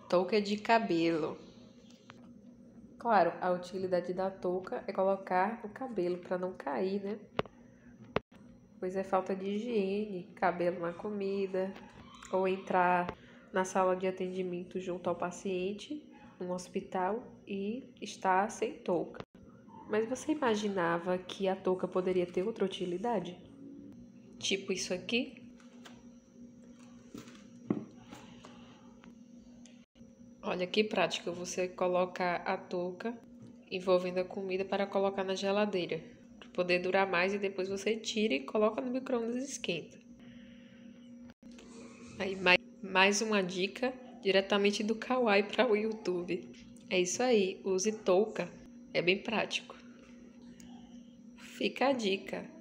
Touca de cabelo. Claro, a utilidade da touca é colocar o cabelo para não cair, né? Pois é falta de higiene, cabelo na comida, ou entrar na sala de atendimento junto ao paciente, num hospital, e estar sem touca. Mas você imaginava que a touca poderia ter outra utilidade? Tipo isso aqui? Olha que prático, você coloca a touca envolvendo a comida para colocar na geladeira, para poder durar mais, e depois você tira e coloca no micro-ondas e esquenta. Aí mais uma dica diretamente do Kawaii para o YouTube. É isso aí, use touca, é bem prático. Fica a dica.